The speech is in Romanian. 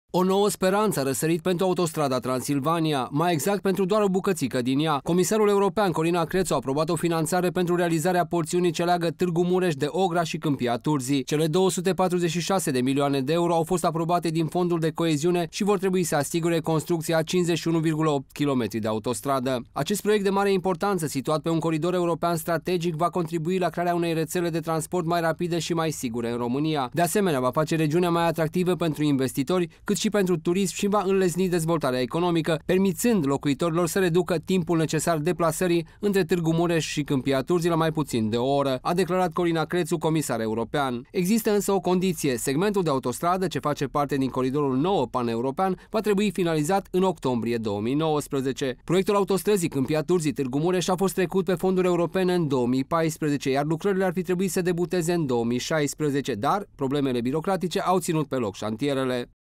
O nouă speranță a răsărit pentru autostrada Transilvania, mai exact pentru doar o bucățică din ea. Comisarul european Corina Crețu a aprobat o finanțare pentru realizarea porțiunii ce leagă Târgu Mureș de Ogra și Câmpia Turzii. Cele 246 de milioane de euro au fost aprobate din fondul de coeziune și vor trebui să asigure construcția a 51,8 km de autostradă. Acest proiect de mare importanță, situat pe un coridor european strategic, va contribui la crearea unei rețele de transport mai rapide și mai sigure în România. De asemenea, va face regiunea mai atractivă pentru investitori, cât și pentru turism și va înlesni dezvoltarea economică, permițând locuitorilor să reducă timpul necesar deplasării între Târgu Mureș și Câmpia Turzii la mai puțin de o oră, a declarat Corina Crețu, comisar european. Există însă o condiție: segmentul de autostradă ce face parte din coridorul nou pan-european va trebui finalizat în octombrie 2019. Proiectul autostrăzii Câmpia Turzii Târgu Mureș a fost trecut pe fonduri europene în 2014, iar lucrările ar fi trebuit să debuteze în 2016, dar problemele birocratice au ținut pe loc șantierele.